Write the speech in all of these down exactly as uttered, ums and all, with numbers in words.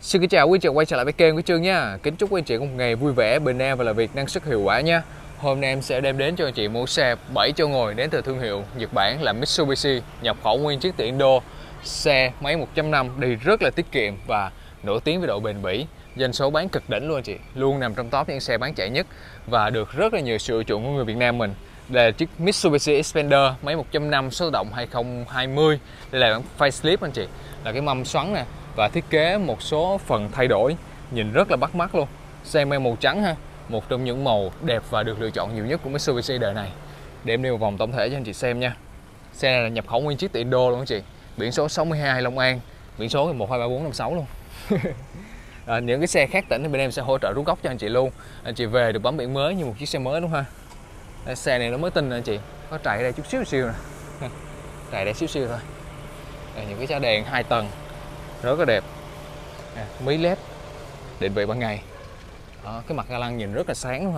Xin kính chào quý chị quay trở lại với kênh của Trương nha. Kính chúc quý anh chị có một ngày vui vẻ, bình an và làm việc năng suất hiệu quả nha. Hôm nay em sẽ đem đến cho anh chị mẫu xe bảy chỗ ngồi đến từ thương hiệu Nhật Bản là Mitsubishi, nhập khẩu nguyên chiếc từ Indo. Xe máy một chấm năm đi rất là tiết kiệm và nổi tiếng với độ bền bỉ. Doanh số bán cực đỉnh luôn anh chị, luôn nằm trong top những xe bán chạy nhất và được rất là nhiều sự ưa chuộng của người Việt Nam mình. Đây là chiếc Mitsubishi Xpander máy một chấm năm số động hai không hai không. Đây là bản facelift anh chị, là cái mâm xoắn nè và thiết kế một số phần thay đổi, nhìn rất là bắt mắt luôn. Xe mang màu trắng ha, một trong những màu đẹp và được lựa chọn nhiều nhất của Mitsubishi đời này. Để em đi một vòng tổng thể cho anh chị xem nha. Xe này là nhập khẩu nguyên chiếc từ Indo luôn anh chị, biển số sáu mươi hai Long An, biển số một hai ba bốn năm sáu luôn. À, những cái xe khác tỉnh thì bên em sẽ hỗ trợ rút gốc cho anh chị luôn. Anh chị về được bấm biển mới như một chiếc xe mới đúng không ha. Đây, xe này nó mới tinh nè anh chị, có trải ở đây chút xíu xíu nè, trải đây xíu xíu thôi. Đây, những cái giá đèn hai tầng rất là đẹp, à, mí led định vị ban ngày. Đó, cái mặt ga lăng nhìn rất là sáng luôn ha.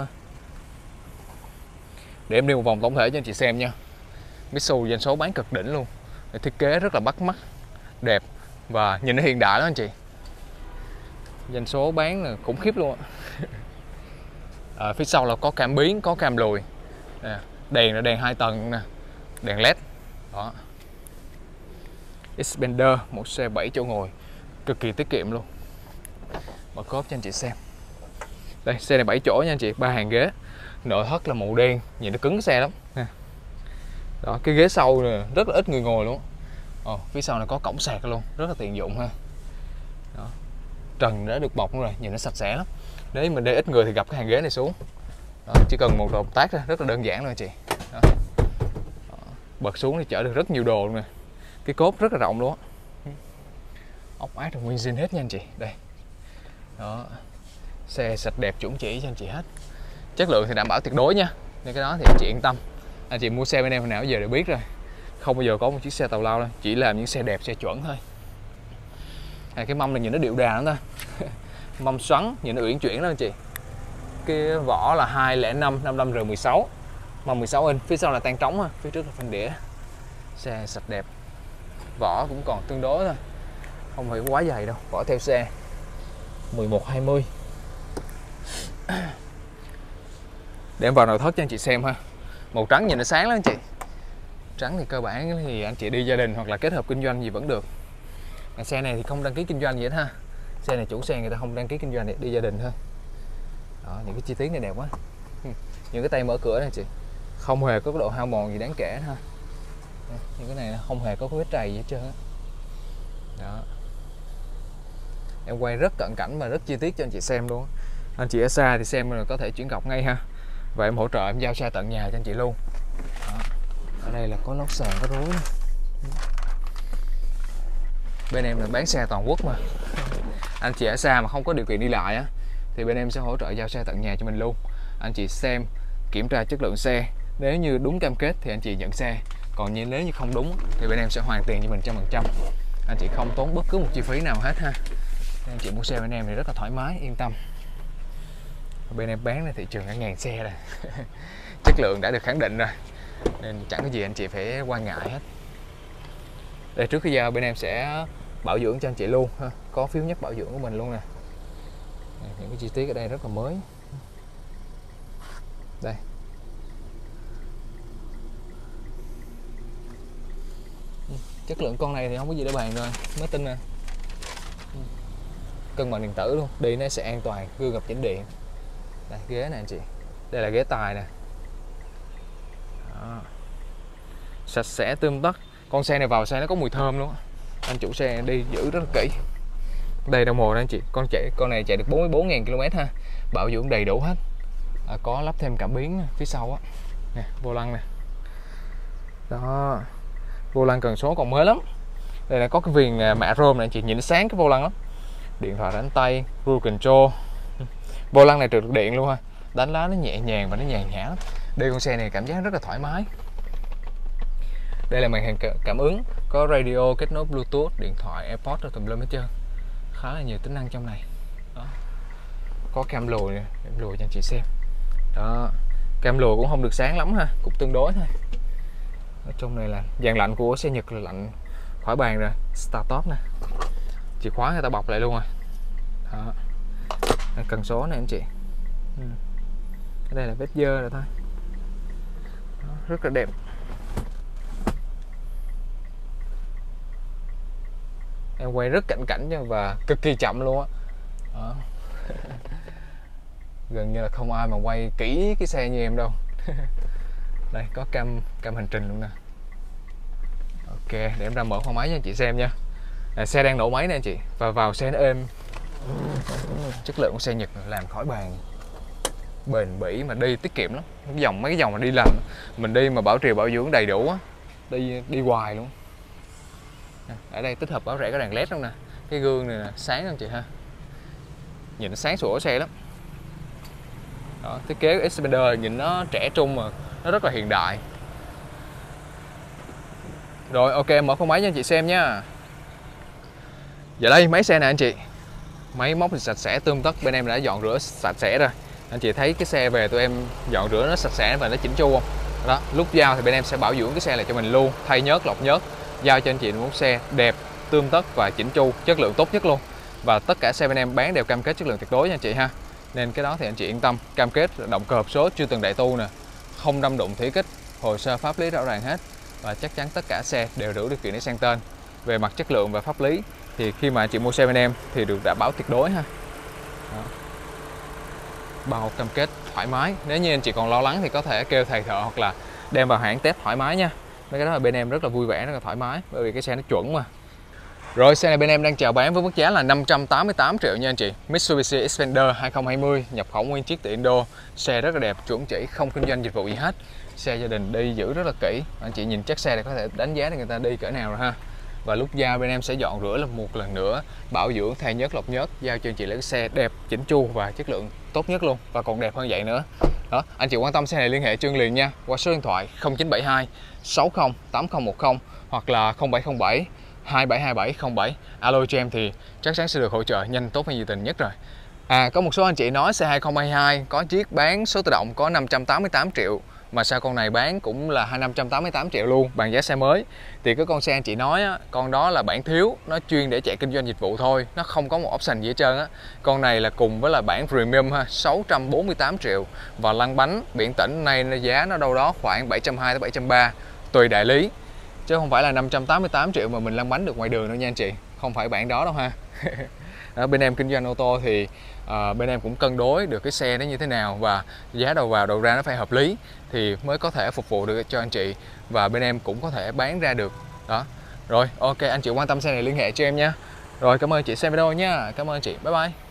Để em đi một vòng tổng thể cho anh chị xem nha. Mitsubishi doanh số bán cực đỉnh luôn, thiết kế rất là bắt mắt, đẹp và nhìn nó hiện đại lắm anh chị. Doanh số bán là khủng khiếp luôn. À, phía sau là có cảm biến, có cam lùi, à, đèn là đèn hai tầng nè, đèn led. Đó, Xpander, một xe bảy chỗ ngồi cực kỳ tiết kiệm luôn. Mở cốp cho anh chị xem. Đây, xe này bảy chỗ nha anh chị, ba hàng ghế, nội thất là màu đen, nhìn nó cứng cái xe lắm. Đó, cái ghế sau này rất là ít người ngồi luôn. Ồ, phía sau này có cổng sạc luôn, rất là tiện dụng ha. Đó, trần đã được bọc luôn rồi, nhìn nó sạch sẽ lắm. Nếu mình để ít người thì gặp cái hàng ghế này xuống. Đó, chỉ cần một động tác ra, rất là đơn giản luôn anh chị. Đó. Đó, bật xuống thì chở được rất nhiều đồ luôn nè. Cái cốp rất là rộng luôn á. Ốc át là nguyên zin hết nha anh chị. Đây. Đó. Xe sạch đẹp chuẩn chỉ cho anh chị hết. Chất lượng thì đảm bảo tuyệt đối nha. Nên cái đó thì anh chị yên tâm. Anh chị mua xe bên em hồi nào giờ đều biết rồi. Không bao giờ có một chiếc xe tào lao đâu, chỉ làm những xe đẹp, xe chuẩn thôi. À, cái mâm này nhìn nó điệu đà lắm ta. Mâm xoắn nhìn nó uyển chuyển lắm anh chị. Cái vỏ là hai không năm năm mươi lăm R mười sáu, mâm mười sáu inch, phía sau là tang trống ha, phía trước là phanh đĩa. Xe sạch đẹp, vỏ cũng còn tương đối thôi, không phải quá dày đâu, vỏ theo xe mười một hai mươi. Để em vào nội thất cho anh chị xem ha. Màu trắng nhìn nó sáng lắm anh chị. Trắng thì cơ bản thì anh chị đi gia đình hoặc là kết hợp kinh doanh gì vẫn được. À, xe này thì không đăng ký kinh doanh gì hết ha. Xe này chủ xe người ta không đăng ký kinh doanh để đi gia đình thôi. Đó, những cái chi tiết này đẹp quá. Những cái tay mở cửa này chị, không hề có cái độ hao mòn gì đáng kể ha. Những cái này không hề có cái vết trầy gì hết trơn á. Đó. Em quay rất cận cảnh và rất chi tiết cho anh chị xem luôn. Anh chị ở xa thì xem rồi có thể chuyển cọc ngay ha. Và em hỗ trợ em giao xe tận nhà cho anh chị luôn. Đó. Ở đây là có lót sàn, có rối. Bên em là bán xe toàn quốc mà. Anh chị ở xa mà không có điều kiện đi lại á thì bên em sẽ hỗ trợ giao xe tận nhà cho mình luôn. Anh chị xem, kiểm tra chất lượng xe, nếu như đúng cam kết thì anh chị nhận xe, còn như nếu như không đúng thì bên em sẽ hoàn tiền cho mình trăm phần trăm. Anh chị không tốn bất cứ một chi phí nào hết ha. Nên anh chị mua xe bên em thì rất là thoải mái, yên tâm. Bên em bán là thị trường cả ngàn xe rồi. Chất lượng đã được khẳng định rồi, nên chẳng có gì anh chị phải quan ngại hết. Đây, trước khi giao bên em sẽ bảo dưỡng cho anh chị luôn ha. Có phiếu nhắc bảo dưỡng của mình luôn nè. Những cái chi tiết ở đây rất là mới. Đây. Chất lượng con này thì không có gì để bàn rồi, mới tin nè. Cân bằng điện tử luôn, đi nó sẽ an toàn, gương gặp chỉnh điện. Đây, ghế này anh chị. Đây là ghế tài nè. Đó. Sạch sẽ tươm tất. Con xe này vào xe nó có mùi thơm luôn. Anh chủ xe đi giữ rất là kỹ. Đây đồng hồ đó anh chị, con chạy con này chạy được bốn mươi bốn nghìn ki lô mét ha. Bảo dưỡng đầy đủ hết. À, có lắp thêm cảm biến phía sau á. Nè, vô lăng nè. Đó. Vô lăng cần số còn mới lắm. Đây là có cái viền mạ rôm này anh chị, nhìn nó sáng cái vô lăng lắm. Điện thoại đánh tay, cruise control. Vô lăng này trượt điện luôn ha. Đánh lá nó nhẹ nhàng và nó nhàn nhã lắm. Đi con xe này cảm giác rất là thoải mái. Đây là màn hình cảm ứng, có radio, kết nối Bluetooth, điện thoại, AirPods rồi tùm lum hết trơn. Khá là nhiều tính năng trong này. Đó. Có cam lùi nè, cam lùi cho anh chị xem. Đó. Cam lùi cũng không được sáng lắm ha, cũng tương đối thôi. Ở trong này là dàn lạnh của xe Nhật là lạnh khỏi bàn rồi, start top nè. Chìa khóa người ta bọc lại luôn rồi. Đó. Cần số này anh chị. Ừ. Cái đây là vết dơ rồi thôi. Đó, rất là đẹp. Em quay rất cảnh cảnh nha, và cực kỳ chậm luôn á. Đó. Gần như là không ai mà quay kỹ cái xe như em đâu. Đây có cam cam hành trình luôn nè. Ok, để em ra mở khoang máy cho anh chị xem nha. À, xe đang nổ máy nè anh chị, và vào xe nó êm. Chất lượng của xe Nhật làm khỏi bàn, bền bỉ mà đi tiết kiệm lắm. Cái dòng mấy cái dòng mà đi làm mình đi mà bảo trì bảo dưỡng đầy đủ á, đi đi hoài luôn. Ở đây tích hợp báo rẽ có đèn led luôn nè. Cái gương này nè, sáng anh chị ha, nhìn nó sáng sủa xe lắm. Đó, thiết kế của Xpander nhìn nó trẻ trung mà nó rất là hiện đại. Rồi ok, mở khoang máy cho anh chị xem nha. Giờ đây máy xe này anh chị, máy móc thì sạch sẽ tươm tất, bên em đã dọn rửa sạch sẽ rồi. Anh chị thấy cái xe về tụi em dọn rửa nó sạch sẽ và nó chỉnh chu không? Đó, lúc giao thì bên em sẽ bảo dưỡng cái xe lại cho mình luôn, thay nhớt lọc nhớt, giao cho anh chị một xe đẹp, tươm tất và chỉnh chu, chất lượng tốt nhất luôn. Và tất cả xe bên em bán đều cam kết chất lượng tuyệt đối nha anh chị ha. Nên cái đó thì anh chị yên tâm, cam kết động cơ hộp số chưa từng đại tu nè, không đâm đụng thủy kích, hồ sơ pháp lý rõ ràng hết, và chắc chắn tất cả xe đều đủ điều kiện để sang tên. Về mặt chất lượng và pháp lý thì khi mà anh chị mua xe bên em thì được đảm bảo tuyệt đối ha. Đó. Bao cam kết thoải mái. Nếu như anh chị còn lo lắng thì có thể kêu thầy thợ hoặc là đem vào hãng test thoải mái nha. Mấy cái đó là bên em rất là vui vẻ, rất là thoải mái, bởi vì cái xe nó chuẩn mà. Rồi xe này bên em đang chào bán với mức giá là năm trăm tám mươi tám triệu nha anh chị. Mitsubishi Xpander hai không hai không, nhập khẩu nguyên chiếc từ Indo. Xe rất là đẹp, chuẩn chỉ, không kinh doanh dịch vụ gì hết. Xe gia đình đi giữ rất là kỹ. Anh chị nhìn chắc xe này có thể đánh giá để người ta đi cỡ nào rồi ha. Và lúc giao bên em sẽ dọn rửa là một lần nữa, bảo dưỡng, thay nhớt lọc nhớt, giao cho anh chị lấy cái xe đẹp, chỉnh chu và chất lượng tốt nhất luôn, và còn đẹp hơn vậy nữa. Đó, anh chị quan tâm xe này liên hệ Trương liền nha, qua số điện thoại không chín bảy hai sáu không tám không một không hoặc là không bảy không bảy hai bảy hai bảy không bảy. Alo cho em thì chắc chắn sẽ được hỗ trợ nhanh, tốt và nhiệt tình nhất rồi. À, có một số anh chị nói xe hai không hai hai có chiếc bán số tự động có năm trăm tám mươi tám triệu, mà sao con này bán cũng là năm trăm tám mươi tám triệu luôn, bằng giá xe mới. Thì cái con xe anh chị nói á, con đó là bản thiếu, nó chuyên để chạy kinh doanh dịch vụ thôi, nó không có một option gì hết trơn á. Con này là cùng với là bản premium ha, sáu trăm bốn mươi tám triệu, và lăn bánh biển tĩnh này giá nó đâu đó khoảng bảy trăm hai mươi tới bảy trăm ba mươi tùy đại lý, chứ không phải là năm trăm tám mươi tám triệu mà mình lăn bánh được ngoài đường đâu nha anh chị, không phải bản đó đâu ha. Đó, bên em kinh doanh ô tô thì à, bên em cũng cân đối được cái xe nó như thế nào, và giá đầu vào đầu ra nó phải hợp lý thì mới có thể phục vụ được cho anh chị, và bên em cũng có thể bán ra được. Đó. Rồi ok, anh chị quan tâm xe này liên hệ cho em nha. Rồi cảm ơn chị xem video nha. Cảm ơn chị, bye bye.